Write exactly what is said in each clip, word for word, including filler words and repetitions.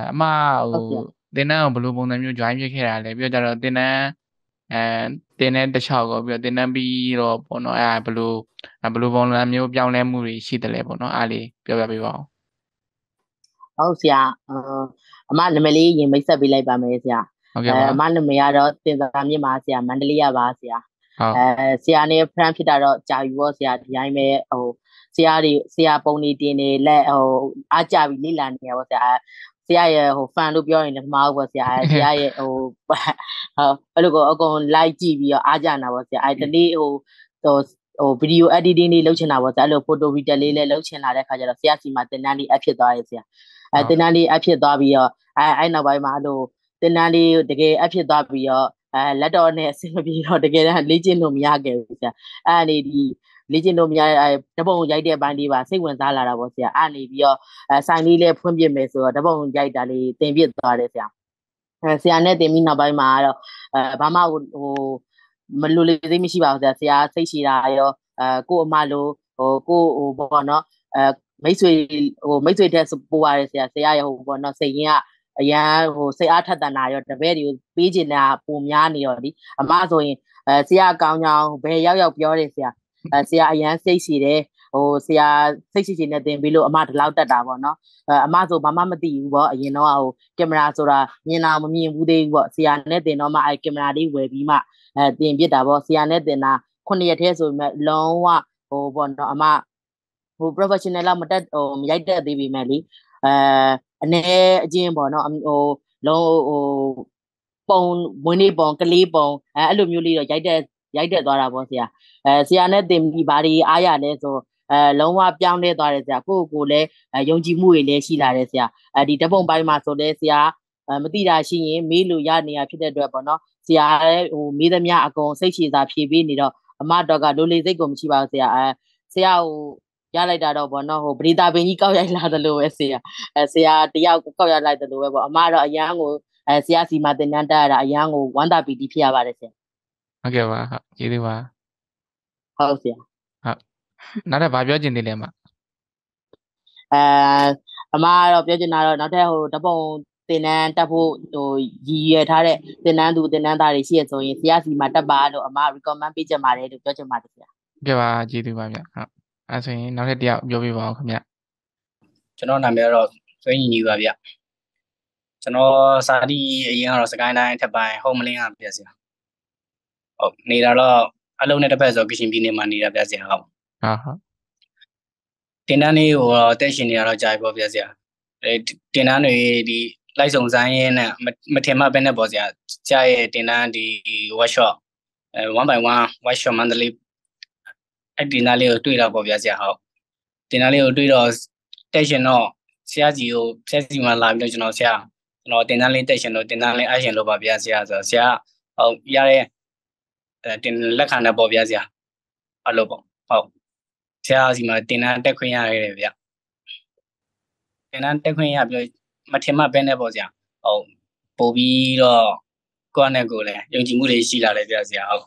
အမဟိုဟုတ်ကဲ့တင်တန်းကိုဘယ်လိုပုံစံမျိုး join ဖြစ်ခဲ့တာလဲပြီးတော့ကြတော့တင်တန်းအဲတင်တန်းတစ်လျှောက်ကောပြီးတော့တင်တန်းပြီးတော့ပေါ့နော်အဲဘယ်လိုဘယ်လိုပုံစံမျိုးပြောင်းလဲမှုတွေရှိတယ်လဲပေါ့နော်အားလေးပြောပြပေးပါအောင်ဟုတ်ဆရာအအမနာမည်လေးရင်မိတ်ဆက်ပေးလိုက်ပါမယ်ဆရာအဲဟုတ်ကဲ့ပါအမနာမည်ကတော့တင်သာမြင့်ပါဆရာမန္တလေးရပါဆရာဟုတ်အဲဆရာနဲ့ friend ဖြစ်တာတော့ကြာပြီပေါ့ဆရာဒီတိုင်းပဲဟိုဆရာတွေဆရာပုံနေတင်နေလက်ဟိုအားကြပြီလိလာနေရပေါ့ဆရာဆရာရဲ့ဟို fan လို့ပြောရင်လည်းမမှားဘူးပေါ့ဆရာဆရာရဲ့ဟိုဟိုအဲ့လိုကိုအကုန် like ကြည့်ပြီးတော့အားကြနာပေါ့ဆရာအဲတနေ့ဟိုဟိုဟိုဗီဒီယို editing လေးလုပ်ချင်တာပေါ့ဆရာအဲ့လို photo video လေးလည်းလုပ်ချင်လာတဲ့ခါကျတော့ဆရာစီမှာတင်တန်းလေးအပ်ဖြစ်သွားတယ်ဆရာအဲဟုတ်တင်တန်းလေးအပ်ဖြစ်သွားပြီးတော့အဲအဲ့နောက်ပိုင်းမှာအဲ့လိုတင်တန်းလေးတကယ်အပ်ဖြစ်သွားပြီးတော့အဲလက်တော်နဲ့အဆင်မပြေတော့တကယ်တမ်းလေ့ကျင့်လို့မရခဲ့ဘူးဆရာအဲ့အနေဒီလေ့ကျင့်လို့မရအဲတပုံရိုက်တဲ့ပိုင်းလေးပါစိတ်ဝင်စားလာတာပေါ့ဆရာအဲ့နေပြီးတော့အဲဆိုင်လေးလည်းဖွင့်ပြမယ်ဆိုတော့တပုံရိုက်တာလေးတင်ပြသွားတယ်ဆရာအဲဆရာနဲ့တင်ပြီးနောက်ပိုင်းမှာတော့အဲဘာမှဟိုမလိုလေသေးမရှိပါဘူးဆရာဆရာစိတ်ရှိတာရောအဲကို့အမလိုဟိုကို့ဟိုဘောနော်အဲမိတ်ဆွေဟိုမိတ်ဆွေတဲ့ပိုးရတယ်ဆရာဆရာရဟိုဘောနော်စိတ်ရင်းကအရန်ဟိုစိတ်အားထက်သန်တာရောတပည့်တွေကိုပေးချင်တာပုံများနေရောဒီအမဆိုရင်အဲဆရာကောင်းကြောင်ဘယ်ရောက်ရောက်ပြောတယ်ဆရာအဲဆရာအရန်စိတ်ရှိတယ်ဟိုဆရာစိတ်ရှိရှိနဲ့တင်ပြီးလို့အမဒီလောက်တက်တာပေါ့နော်အဲအမဆိုဘာမှမသိဘူးပေါ့အရင်တော့ဟိုကင်မရာဆိုတာမြင်တာမမြင်ဘူးသေးဘူးပေါ့ဆရာနဲ့တင်တော့မှအဲကင်မရာလေးဝယ်ပြီးမှအဲတင်ပြတာပေါ့ဆရာနဲ့တင်တာခုနှစ်ရက်တည်းဆိုပေမဲ့လုံးဝဟိုပေါ့နော်အမဟို professional လောက်မတက်ဟိုမရိုက်တက်သေးပေမဲ့လीအဲအနေအချင်းပေါ့နော်ဟိုလုံးဟိုပုံမွေးနေ့ပုံကလေးပုံအဲအဲ့လိုမျိုးလေးတော့ရိုက်တက်ရိုက်တက်သွားတာပေါ့ဆရာအဲဆရာနဲ့တင်ပြီးဘာတွေအားရလဲဆိုအဲလုံးဝပြောင်းလဲသွားတယ်ဆရာကိုယ့်ကိုယ်လည်းယုံကြည်မှုတွေလည်းရှိလာတယ်ဆရာအဲဒီဓပုံပိုင်းမှာဆိုလဲဆရာမသိတာရှိရင်မေးလို့ရနေရဖြစ်တဲ့အတွက်ပေါ့နော်ဆရာလည်းဟိုမေးသမျှအကုန်စိတ်ရှည်စာဖြေပေးနေတော့အမတော်ကလိုလေစိတ်ကိုမရှိပါဘူးဆရာအဲဆရာဟိုရလိုက်တာတော့ဗောနော်ဟိုပရိသပင်ကြီးကောက်ရိုက်လာတယ်လို့ပဲဆရာအဲဆရာတယောက်ကောက်ရိုက်လိုက်တယ်လို့ပဲဗောအမတော့အရန်ကိုအဲဆရာစီမှာတင်တန်းတက်ရတာအရန်ကိုဝမ်းသာပီတိဖြစ်ရပါတယ်ဆရာဟုတ်ကဲ့ပါဟုတ်ကျေးဇူးပါဟုတ်ဆရာဟုတ်နောက်ထပ်ဘာပြောချင်သေးလဲအမအဲအမကတော့ပြောချင်တာတော့နောက်ထပ်ဟိုတပုံတင်တန်းတက်ဖို့ဟိုရည်ရွယ်ထားတဲ့တင်တန်းသူတင်တန်းသားတွေရှိရဆိုရင်ဆရာစီမှာတက်ပါလို့အမ recommend ပေးချင်ပါတယ်လို့ပြောချင်ပါတယ်ဆရာဟုတ်ကဲ့ပါကျေးဇူးပါဗျဟုတ်အဲဆိုရင်နောက်ထပ်တစ်ယောက်ပြောပြပါအောင်ခင်ဗျကျွန်တော်နာမည်ကတော့ဆွေးညီညီပါဗျကျွန်တော်စာတီအရင်ကတော့စကိုင်းတိုင်းထပ်ပိုင်းဟုံမလင်းကပြစီဟုတ်နေတာတော့အလုံးနဲ့တစ်ဖက်ဆိုကရှင်ပြည်နယ်မှာနေတာပြစီဟုတ်ဟုတ်ဟုတ်တင်တန်းလေးဟိုတက်ရှင်နေရတော့ကြာပြီပေါ့ပြစီအဲတင်တန်းတွေဒီလိုက်စုံဆိုင်ရင်းနဲ့မထင်မှပဲနဲ့ပေါ့ဆရာကြာရဲ့တင်တန်းဒီ workshop အဲ one by one workshop မန္တလေးအဲ့တင်တန်းလေးကိုတွေ့တော့ပေါ့ပြစီဟုတ်တင်တန်းလေးကိုတွေ့တော့တက်ရှင်တော့ဆရာကြီးကိုဆရာကြီးမှလာပြီးတော့ကျွန်တော်ဆရာကျွန်တော်တင်တန်းလေးတက်ရှင်လို့တင်တန်းလေးအရှင်လို့ပါဗျာဆရာဆိုတော့ဆရာဟုတ်ရတဲ့အဲတင်လက်ခံတဲ့ပေါ့ဗျာဆရာအဲ့လိုပေါ့ဟုတ်ဆရာစီမှာတင်တန်းတက်ခွင့်ရတယ်ဗျတင်တန်းတက်ခွင့်ရပြီးမထင်မှပဲနဲ့ပေါ့ဆရာဟုတ်ပို့ပြီးတော့ကိုယ့်နဲ့ကိုယ်လည်းယုံကြည်မှုတွေရှိလာတယ်ဗျာဆရာဟုတ်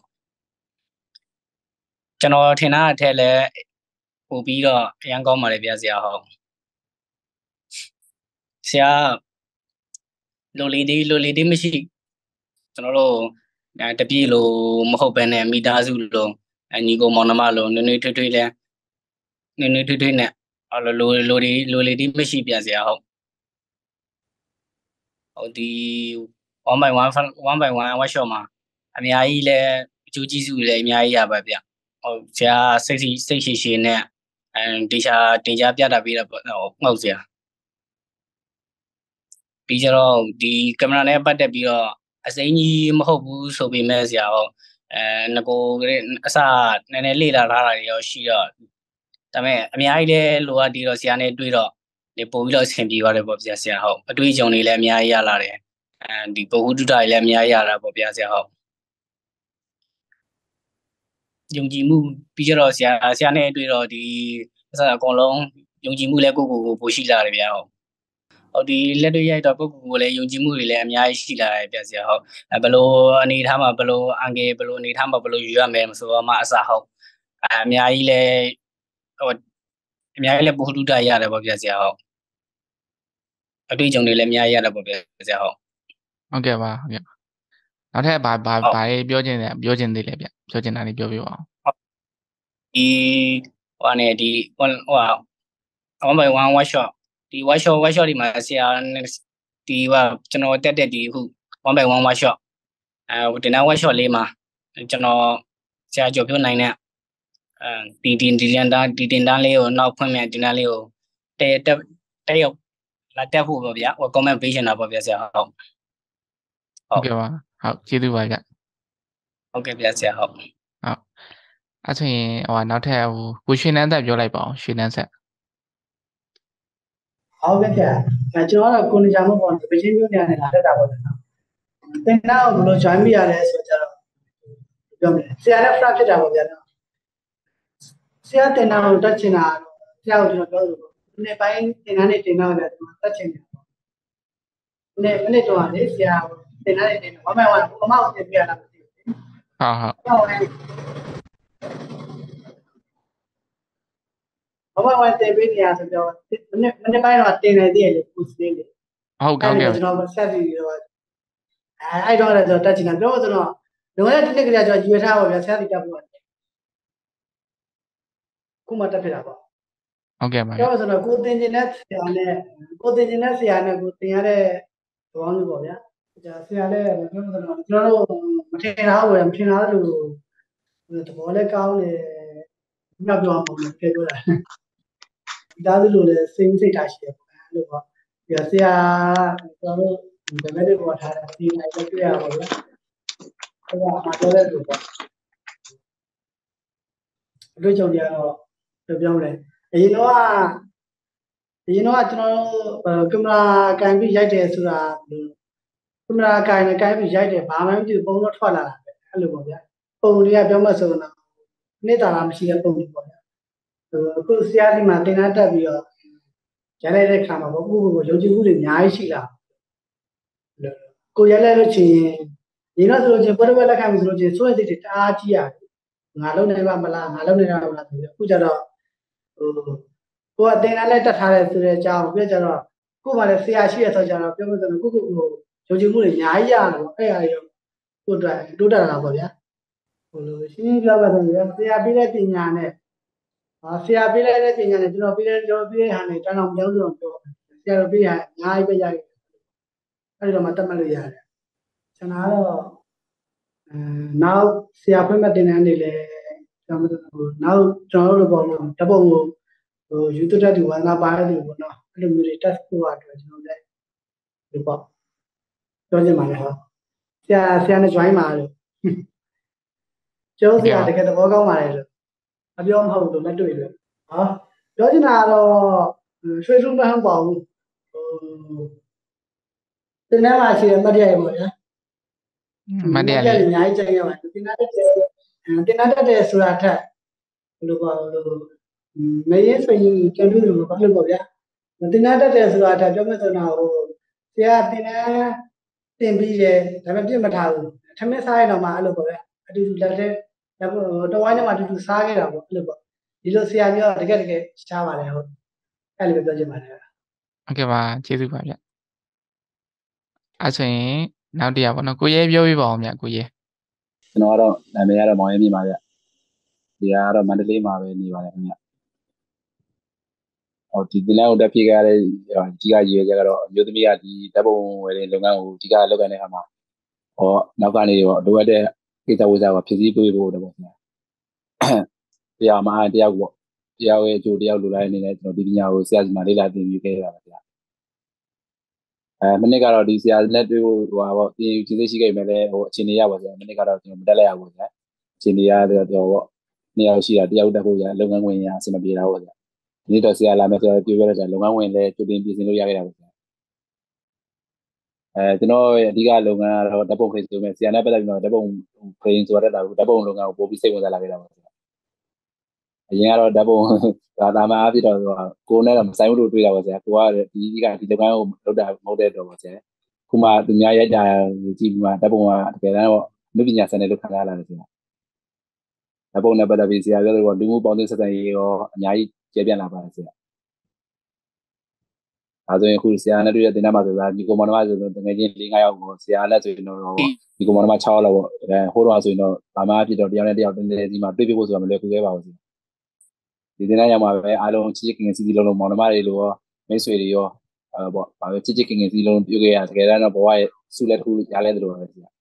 ကျွန်တော်ထင်တာအထက်လည်းပို့ပြီးတော့အရန်ကောင်းပါလေဗျာဆရာဟုတ်ဆရာလိုလီဒီလိုလီဒီမရှိကျွန်တော်တို့တပြည့်လိုမဟုတ်ပဲနဲ့မိသားစုလိုအညီကိုမောင်နှမလိုနွေနွေထွေးထွေးလဲနွေနွေထွေးထွေးနဲ့အလိုလိုလိုဒီလိုလီဒီမရှိပြဆရာဟုတ်ဟိုဒီ one by one one by one workshop မှာအများကြီးလဲအကျိုးကျေးဇူးလည်းအများကြီးရပါဗျဟုတ်ဆရာစိတ်စိတ်ရှိရှိနဲ့အဲဒီချာတင်ကြပြတာပြီးတော့ဟုတ်ဆရာပြီးကြတော့ဒီကင်မရာနဲ့ပတ်သက်ပြီးတော့အစိမ်းကြီးမဟုတ်ဘူးဆိုပေမဲ့ဆရာဟောအဲငကိုအစနည်းနည်းလေ့လာထားတာတွေရောရှိတော့ဒါပေမဲ့အများကြီးလည်းလိုအပ်ပြီးတော့ဆရာနဲ့တွေ့တော့ဒီပို့ပြီးတော့အဆင်ပြေသွားတယ်ပေါ့ဗျာဆရာဟုတ်အတွေ့အကြုံတွေလည်းအများကြီးရလာတယ်အဲဒီဘဝတုဒ္ဒတွေလည်းအများကြီးရတာပေါ့ဗျာဆရာဟုတ်ယုံကြည်မှုပြီးကြတော့ဆရာဆရာနဲ့တွေ့တော့ဒီအစအကုန်လုံးယုံကြည်မှုလည်းကိုကိုကိုပိုရှိလာတယ်ဗျာဟုတ်ဟိုဒီလက်တွေ့ရိုက်တော့ကိုကိုကိုလည်းယုံကြည်မှုတွေလည်းအများကြီးရှိလာတယ်ပြဆရာဟုတ်ဘယ်လိုအနေထားမှာဘယ်လိုအန်ဂယ်ဘယ်လိုအနေထားမှာဘယ်လိုယူရမယ်ဆိုတော့မှအစဟုတ်အများကြီးလည်းဟိုအများကြီးလည်းပုထုဒ္ဒရတယ်ပေါ့ပြဆရာဟုတ်အတွေ့အကြုံတွေလည်းအများကြီးရတာပေါ့ဗျာဆရာဟုတ်ဟုတ်ကဲ့ပါဟုတ်ကဲ့ပါနောက်ထပ်ဘာဘာဘာလေးပြောချင်တယ်ပြောချင်သေးလဲဗျပြောချင်တာလေးပြောပြပါအောင်ဒီဟိုကနေဒီဟိုဟိုone by one workshop ဒီ workshop workshop ဒီမှာဆရာဒီဟာကျွန်တော်တက်တက်ဒီအခု one by one workshop အဲဒီနောက် workshop လေးမှာကျွန်တော်ဆရာကျော်ပြောနိုင်တဲ့အဲဒီဒီဒီတင်တန်းဒီတင်တန်းလေးကိုနောက်ဖွင့်မြန်တင်တန်းလေးကိုတဲတက်တက်ရောက်လာတက်ဖို့ပေါ့ဗျာဟို comment ပေးရှင်တာပေါ့ဗျာဆရာဟုတ်ဟုတ်ကဲ့ပါဟုတ်ကျေးဇူးပါဗျဟုတ်ကဲ့ဗျာဆရာဟုတ်ဟုတ်အဲ့ဆိုရင်ဟိုနောက်ထပ်ဟိုကိုရွှေနန်းသက်ပြောလိုက်ပါအောင်ရွှေနန်းဆက်ဟုတ်ကဲ့ဗျာအဲကျွန်တော်ကတော့ကိုနေကြမို့ပေါ့ဗချင်းမျိုးနေရတယ်လာတက်တာပေါ့နော်သင်တော့ဘယ်လို join မိရလဲဆိုတော့ပြောမယ်ဆရာနဲ့ friend ဖြစ်တာပေါ့ဗျာနော်ဆရာတင်တာကိုတက်ချင်တာဆရာကိုကျွန်တော်ပြောလို့ဒီနေ့ပိုင်းတင်တာနဲ့တင်တော့လည်းကျွန်တော်တက်ချင်တယ်ပေါ့ဒီနေ့မိနစ်တော့လေဆရာတင်တာနဲ့တင်တော့ဘာမှမဟုတ်ဘာမှမသိပြရတာမသိဘူးဟုတ်ဟုတ်ဘာမှမတင်ပေးနေရဆိုတော့မိနစ်မိနစ်ပိုင်းတော့တင်နေသေးတယ်လေပူစလေးလေဟုတ်ကဲ့ကျွန်တော်ဆက်ပြီးတော့အဲအဲ့တော့လည်းကျွန်တော်တက်ချင်တာပြောဆိုတော့လွန်ခဲ့တဲ့တစ်နှစ်ကလေးကျွန်တော်ရွေထားပါဗျာဆရာတီတက်ဖို့ခုမှတက်ဖြစ်တာပေါ့ဟုတ်ကဲ့ပါပြောဆိုတော့ကိုတင်ကျင်တဲ့ဆရာနဲ့ကိုတင်ကျင်တဲ့ဆရာနဲ့ကိုတင်ရတဲ့သဘောမျိုးပေါ့ဗျာကြာဆရာလည်းပြောဆိုတော့ကျွန်တော်တို့မထင်တာဘူးဗျာမထင်တာလို့သဘောလည်းကောင်းတယ်ညောက်ပြောအောင်ပေါ့ပြောပြောတာဒီသားစုလိုလည်းစိတ်စိတ်ထားရှိတယ်ပေါ့အဲ့လိုပေါ့ဒီဆရာကျွန်တော်တို့ဗမဲလေးပေါ်ထားတယ်ဒီနိုင်လည်းတွေ့ရပါဗျာအဲ့ဒါမှတော့လည်းလို့ပေါ့အတွေ့အကြုံတွေကတော့ပြောမလဲအရင်တော့အရင်တော့ကျွန်တော်တို့ကင်မရာကန်ပြီးရိုက်တယ်ဆိုတာကင်မရာကန်နဲ့ကန်ပြီးရိုက်တယ်ဘာမှမသိဘူးပုံတော့ထွက်လာတာပဲအဲ့လိုပေါ့ဗျာပုံတွေကပြောမှဆိုတော့နေ့တာလားမရှိတဲ့ပုံတွေပေါ့ဗျာအခုဆရာကြီးမှတင်တာတက်ပြီးတော့ရိုက်လိုက်တဲ့ခါမှာပေါ့ကိုကိုကိုယုံကြည်မှုတွေအများကြီးရှိလာကိုရိုက်လိုက်လို့ချင်းဒီတော့ဆိုလို့ချင်းပထမလက်ခံပြီဆိုလို့ချင်းစိုးရိမ်စိတ်တွေတအားကြီးရတယ်ငါလုံးနေပါမလားငါလုံးနေပါမလားဆိုပြီးအခုကျတော့ဟိုကိုကတင်တန်းလဲတက်ထားတယ်ဆိုတဲ့အကြောင်းပြကြတော့ကို့ဘာလဲဆရာရှိရဆိုကြတော့ပြောလို့ဆိုတော့ကိုကိုကိုယုံကြည်မှုတွေအများကြီးရတယ်ပေါ့အဲ့အရာရောကိုအတွက်တိုးတက်လာပေါ့ဗျာဟိုလိုရှင်းရှင်းပြောပါဆိုရင်ဆရာပေးတဲ့ပညာနဲ့ဟာဆရာပေးလိုက်တဲ့ပညာနဲ့ကျွန်တော်ပေးတဲ့ကျွန်တော်ပေးတဲ့ဟာနဲ့တန်းအောင်ပြောလို့ပြောဆရာတို့ပေးရအများကြီးပဲရတယ်အဲ့ဒီတော့မှတတ်မှတ်လို့ရတယ်ကျွန်တော်ကတော့အဲနောက်ဆရာဖွင့်မဲ့တင်တန်းတွေလည်းကျွန်တော်တို့နောက်ကျွန်တော်တို့ပေါ့လို့တပုံကိုဟို YouTube တက်ဒီဝါနာပါတယ်လို့ပေါ့နော်အဲ့လိုမျိုးတွေ test ဖို့အတွက်ကျွန်တော်လည်းဒီပေါ့ပြောချင်ပါတယ်ဟောဆရာဆရာနဲ့ join ပါလို့ကျောင်းဆရာတကယ်သဘောကောင်းပါတယ်လို့အပြောမဟုတ်လို့လက်တွေ့လို့ဟောပြောချင်တာကတော့ရွှေစုမဟုတ်ပါဘူးဟိုတင်တန်းမှာရှိတဲ့မတ်ရရပေါ့ဗျာမတ်ရရအများကြီးချိန်ရပါတယ်တင်တန်းတက်တယ်တင်တန်းတက်တယ်ဆိုတာထက်ဘယ်လိုပေါ့လို့မရေးဆိုရင်ကျန်လို့လို့ဘာလို့ပေါ့ဗျာတင်တန်းတက်တယ်ဆိုတာထက်ပြောမယ်ဆိုတော့ဟိုဆရာတင်တန်းတင်ပြီးတယ်ဒါပေမဲ့ပြစ်မထားဘူးထမင်းစားရတော့မှအဲ့လိုပေါ့ဗျာအတူတူလက်တဲ့တဝိုင်းထဲမှာအတူတူစားခဲ့တာပေါ့အဲ့လိုပေါ့ဒီလိုဆရာမျိုးတကယ်တကယ်ရှားပါတယ်ဟုတ်အဲ့လိုပြောချင်ပါတယ်ဟုတ်ကဲ့ပါကျေးဇူးပါဗျအဲ့ဆိုရင်နောက်တရားပေါ့နော်ကိုရဲပြောပြပါအောင်ဗျကိုရဲကျွန်တော်ကတော့နာမည်ကတော့မောင်ရဲမြင့်ပါဗျဒီကတော့မန္တလေးမှာပဲနေပါတယ်ခင်ဗျဟောဒီဒီလောက်တက်ပြေးကြတဲ့ကြီးကရေကြကတော့အမျိုးသမီးကဒီတပ်ပုံဝယ်တဲ့လုပ်ငန်းကိုဒီကလုပ်တဲ့အခါမှာဟောနောက်ကနေတော့လိုအပ်တဲ့ကိစ္စဝိစာကိုဖြည့်ဆည်းပေးဖို့တော့ပေါ့ခင်ဗျတရားမှာတရားပေါ့တရားရဲ့အကျိုးတရားလိုလိုက်နေတယ်ကျွန်တော်ဒီပညာကိုဆရာစီမှာလေ့လာသင်ယူခဲ့ရတာဗျအဲမနေ့ကတော့ဒီဆရာနဲ့တွေ့ဖို့ဟိုပါပေါ့သင်ယူကျေးဇူးရှိခဲ့မယ်လေဟိုအခြေအနေရပါဗျမနေ့ကတော့ကျွန်တော်မတက်လိုက်ရဘူးဗျအခြေအနေရတော့ပေါ့နှစ်ယောက်ရှိတာတယောက်တက်ဖို့ရလုပ်ငန်းဝင်ရအဆင်မပြေတာပေါ့ဗျဒီနေ့တော့ဆရာလာမယ်ဆိုတော့ပြောပြလိုက်တာလုပ်ငန်းဝင်လဲကြိုတင်ပြင်ဆင်လို့ရခဲ့တာပေါ့ဗျအဲကျွန်တော်ရဲ့အဓိကလုပ်ငန်းကတော့ဓာတ်ပုံခရစ်ဆိုမဲ့ဆရာနဲ့ပတ်သက်ပြီးတော့ဓာတ်ပုံခရင်ဆိုရတဲ့ဓာတ်ပုံလုပ်ငန်းကိုပို့ပြီးစိတ်ဝင်စားလာခဲ့တာပေါ့ဗျအရင်ကတော့ဓာတ်ပုံဒါသာမအားဖြစ်တော့ကိုယ်နဲ့တော့မဆိုင်ဘူးလို့တွေးတာပေါ့ဆရာကိုကဒီဒီကဒီလုပ်ငန်းကိုလုပ်တာမဟုတ်တဲ့တော့ပေါ့ဆရာခုမှသူများရိုက်တာကြည့်ပြီးမှဓာတ်ပုံကတကယ်တမ်းတော့လူပညာစနစ်လို့ခံစားလာတယ်ဆရာဓာတ်ပုံနဲ့ပတ်သက်ပြီးဆရာပြောလို့လူမှုပေါင်းသင်းဆက်ဆံရေးရောအများကြီးကျေပြန့်လာပါတယ်ဆရာဒါဆိုရင်ခုဆရာနဲ့တွေ့တဲ့တင်တန်းမှာဆိုတာဒီကိုမောင်နှမဆိုတော့တကယ်ချင်း၄၅ယောက်ကိုဆရာနဲ့ဆိုရင်တော့ဒီကိုမောင်နှမ၆ယောက်လောက်ပေါ့အဲဟိုတော့ဆိုရင်တော့ဘာမှဖြစ်တော့တယောက်နဲ့တယောက်တင်းတင်းစီမှာတွေ့ပြဖို့ဆိုတာမလွယ်ကူသေးပါဘူးဒီတင်တန်းရောက်မှာပဲအားလုံးချစ်ချစ်ခင်ခင်စီစီလုံးလုံးမောင်နှမတွေလိုရောမိတ်ဆွေတွေရောအဲပေါ့ဘာပဲချစ်ချစ်ခင်ခင်စီလုံးပြုခဲ့ရတကယ်တော့ဘဝရဲ့စုလက်တစ်ခုရလဲတယ်လို့ပဲဆရာ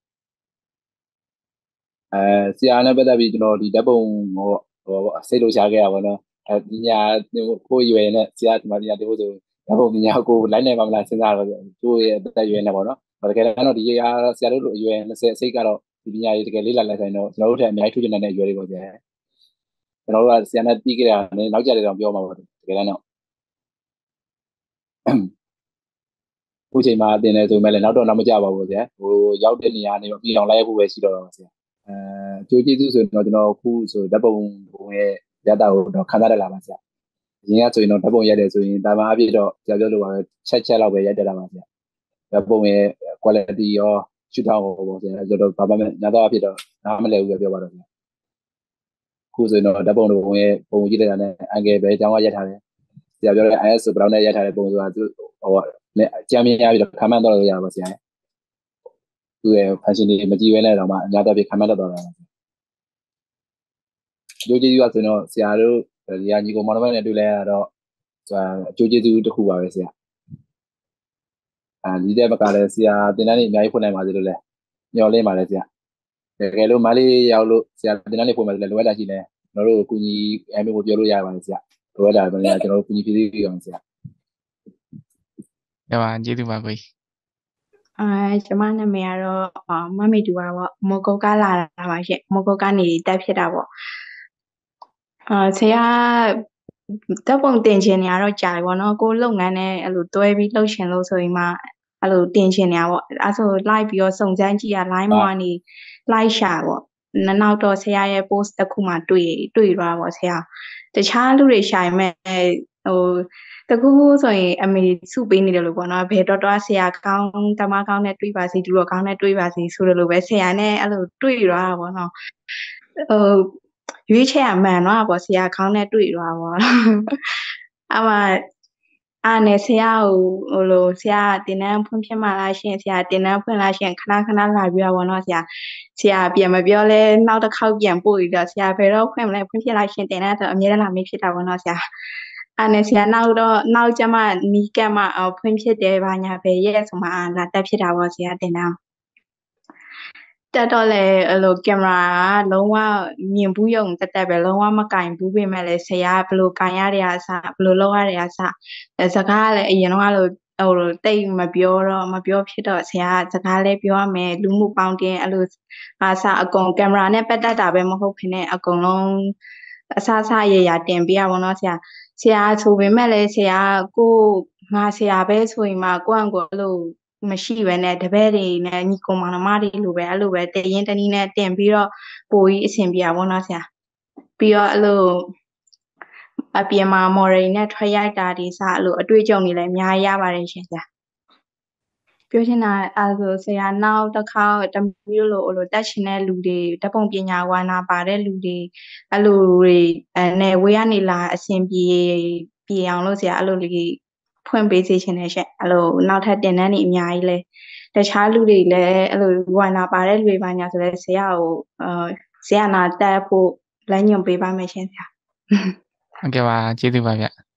အဲဆရာနဲ့ပတ်သက်ပြီးကျွန်တော်ဒီဓာတ်ပုံဟောဟောစိတ်လို့ရှားခဲ့ရပါတော့အဲဒီညာကိုရွယ်နဲ့ဆရာဒီမှာဒီညာတဖို့ဆိုဓာတ်ပုံပညာကိုလိုက်နိုင်ပါမလားစဉ်းစားတော့သူ့ရဲ့အသက်ရွယ်နဲ့ပေါ့နော်တကယ်တော့ဒီရာဆရာတို့လိုအရွယ်၂၀အစိတ်ကတော့ဒီပညာရေးတကယ်လေးလာလိုက်ဆိုင်တော့ကျွန်တော်တို့ထက်အများကြီးထူးချွန်တဲ့အရွယ်တွေပေါ့ဆရာကျွန်တော်တို့ကဆရာနဲ့ပြီးကြတာနဲ့နောက်ကြတယ်တော့ပြောမှာပေါ့တကယ်တော့ခုချိန်မှာတင်နေဆိုပေမဲ့လည်းနောက်တော့နောက်မကြပါဘူးဆရာဟိုရောက်တဲ့နေရာနေတော့ပြည်အောင်လိုက်ဖို့ပဲရှိတော့ဆရာအဲအကျိုးကျေးဇူးဆိုတော့ကျွန်တော်ခုဆိုဓာတ်ပုံပုံရဲ့ရတာကိုတော့ခံစားရလာပါဆရာအရင်ကဆိုရင်တော့ဓာတ်ပုံရိုက်တယ်ဆိုရင်တာမန်အပြည့်တော့ဆရာပြောလို့ပါပဲချက်ချက်လောက်ပဲရိုက်တတ်တာပါဆရာဓာတ်ပုံရဲ့ quality ရောရှုထောင့်ဟောပေါ့ဆရာကျွန်တော်ဘာမှမညာတော့အဖြစ်တော့နားမလည်ဘူးပဲပြောပါတော့ဆရာခုဆိုရင်တော့ဓာတ်ပုံတို့ပုံရဲ့ပုံကြည့်လိုက်တာနဲ့အန်ကယ်ပဲအကြောင်းကရိုက်ထားတယ်ဆရာပြောတဲ့ I S O brown နဲ့ရိုက်ထားတဲ့ပုံဆိုတာသူဟောနဲ့အကြမ်းမြင်ရပြီးတော့ခံမှန်းတော့လို့ရပါပါဆရာသူ့ရဲ့ function တွေမကြည့်ဝဲနဲ့တော့မှအများတော့ပြခံမှန်းတော့တော့တာပါအကျိုးကျေးဇူးကဆိုတော့ဆရာတို့ဒီကညီကိုမောင်နှမနဲ့တွေ့လဲရတော့ဆိုတာအကျိုးကျေးဇူးတစ်ခုပါပဲဆရာအဲဒီတဲ့ဘက်ကလည်းဆရာတင်တန်းနေအများကြီးဖွင့်နိုင်ပါစေလို့လဲညှော်လင်းပါလေဆရာတကယ်လို့မလေးရောက်လို့ဆရာတင်တန်းနေဖွင့်မယ်ဆိုလဲလိုအပ်တာရှိလဲကျွန်တော်တို့ကူညီအမ်ကိုပြောလို့ရပါတယ်ဆရာလိုအပ်တာပဲကျွန်တော်တို့ကူညီဖြည့်ဆည်းပေးအောင်ဆရာရပါကျေးဇူးပါကိုကြီးအဲကျမနာမည်ကတော့မမီတူပါပေါ့မော်ကုတ်ကလာတာပါရှင့်မော်ကုတ်ကနေတက်ဖြစ်တာပေါ့အာဆရာတပ်ပုံတင်ချင်နေရတော့ကြာပြီပေါ့နော်ကိုလုပ်ငန်းနဲ့အဲ့လိုတွဲပြီးလှုပ်ရှင်လို့ဆိုရင်မှအဲ့လိုတင်ချင်နေရပေါ့အဲ့ဆို live ပြီးတော့စုံစမ်းကြည့်ရ line မောကနေ live ရှာပေါ့နောက်တော့ဆရာရဲ့ post တစ်ခုမှတွေ့တွေ့သွားပေါ့ဆရာတခြားလူတွေရှာရင်မဲ့ဟိုတကူဆိုရင်အမေစုပေးနေတယ်လို့ပေါ့နော်ဘယ်တော့တော့ဆရာကောင်းတမကောင်းနဲ့တွေ့ပါစီသူတော်ကောင်းနဲ့တွေ့ပါစီဆိုလိုပဲဆရာနဲ့အဲ့လိုတွေ့သွားတာပေါ့နော်ဟိုရွေးချယ်ရမှန်တော့ပေါ့ဆရာခေါင်းနဲ့တွေ့သွားပေါ့အမအားနဲ့ဆရာကိုဟိုလိုဆရာတင်တန်းဖွင့်ဖြစ်မှလားရှင်ဆရာတင်တန်းဖွင့်လားရှင်ခဏခဏလာပြရပါတော့ဆရာဆရာပြန်မပြောလဲနောက်တစ်ခေါက်ပြန်ပို့ပြီးတော့ဆရာဘယ်တော့ဖွင့်မလဲဖွင့်ဖြစ်လားရှင်တင်တန်းဆိုအများနဲ့လာမေးဖြစ်တာပေါ့နော်ဆရာအားနဲ့ဆရာနောက်တော့နောက်ကျမှနီးကပ်မှဖွင့်ဖြစ်တယ်ဘာညာပဲရဲ့ဆိုမှလာတက်ဖြစ်တာပေါ့ဆရာတင်တန်းတက်တော့လေအဲ့လိုကင်မရာလုံးဝမြင်ဘူးရုံတက်တက်ပဲလုံးဝမကင်ဘူးပြင်မဲ့လေဆရာဘယ်လိုကင်ရတဲ့အစဘယ်လိုလုပ်ရတဲ့အစစကားကလည်းအရင်တော့အဲ့လိုဟိုတိတ်မပြောတော့မပြောဖြစ်တော့ဆရာစကားလည်းပြောရမယ်လူမှုပေါင်းတင်အဲ့လိုအစအကုန်ကင်မရာနဲ့ပတ်သက်တာပဲမဟုတ်ခင်နဲ့အကုန်လုံးအစအစရရတင်ပြရပါတော့ဆရာဆရာဆိုပေမဲ့လေဆရာကိုငါဆရာပဲဆိုရင်မှကိုယ့်အကိုအဲ့လိုမရှိပဲနဲ့တပည့်တွေနဲ့ညီကောင်မောင်နှမတွေလိုပဲအဲ့လိုပဲတရင်တနည်းနဲ့တင်ပြီးတော့ပိုကြီးအဆင်ပြေပါဘောနော်ဆရာပြီးတော့အဲ့လိုအပြင်မှာမော်ဒယ်နဲ့ထွက်ရိုက်တာဒီစအဲ့လိုအတွေ့အကြုံတွေလည်းအများကြီးရပါတယ်ရှင်ဆရာပြောချင်တာအဲ့လိုဆရာနောက်တစ်ခါတမျိုးလိုအဲ့လိုတက်ရှင်တဲ့လူတွေဓာတ်ပုံပညာဝါနာပါတဲ့လူတွေအဲ့လိုတွေအဲဝေးကနေလာအဆင်ပြေပြေအောင်လို့ဆရာအဲ့လိုလေးဖွင့်ပေးစေချင်တယ်ရှင့်အဲ့လိုနောက်ထပ်တင်တန်းနေအများကြီးလဲတခြားလူတွေလည်းအဲ့လိုဝါနာပါတဲ့လူတွေပါညာဆိုလဲဆရာကိုအာဆရာနာတက်ဖို့လမ်းညွှန်ပေးပါမယ်ရှင်ဆရာဟုတ်ကဲ့ပါကျေးဇူးပါဗျ